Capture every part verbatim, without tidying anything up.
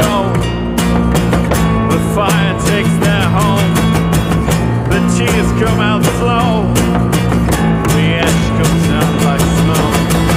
go. The fire takes their home. The tears come out slow. The ash comes down like snow.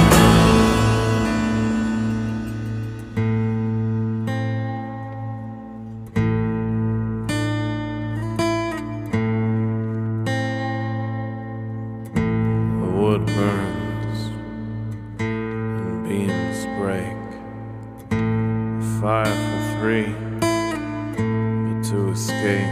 The wood burns and beams break. A fire for three, but to escape.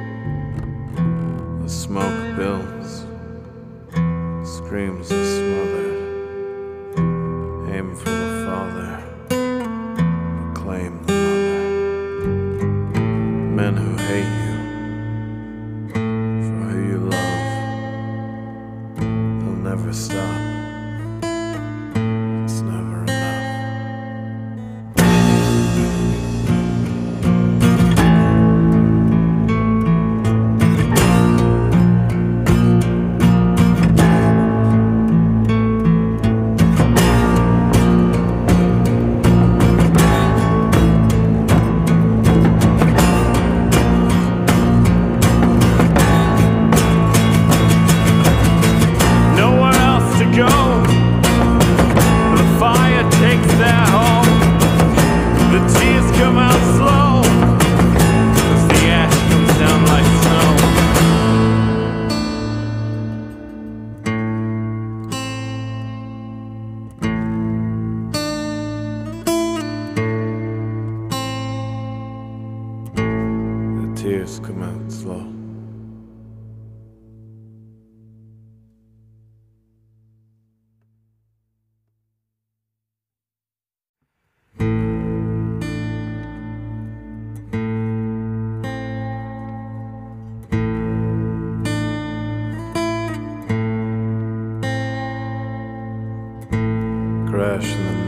The smoke builds, screams are smothered. Aim for the father, claim the mother. Men who hate you for who you love, they'll never stop. It's never enough. Go. The fire takes their home. The tears come out slow, 'cause the ash comes down like snow. The tears come out slow. Crash in the